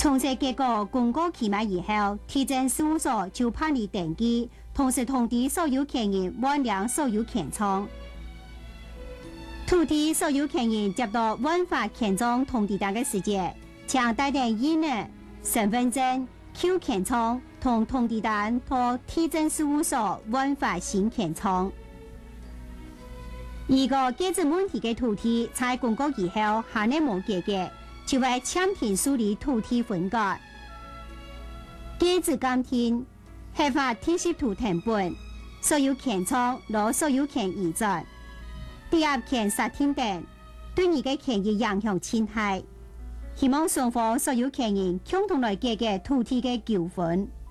从这结果公告期满以后，地政事务所就办理登记，同时通知所有权人完了所有权状。土地所有权人接到颁发权状通知单的时间，请带点印呢、身份证、Q 权状同通知单到地政事务所颁发新权状。如果解决问题的土地在公告以后还能无解决，就会签停处理土地分割。解决监听合法地势图成本，所有权状攞所有权移转，第二权杀停等，对你嘅权益影响侵害。希望双方所有权人共同来解决土地嘅纠纷。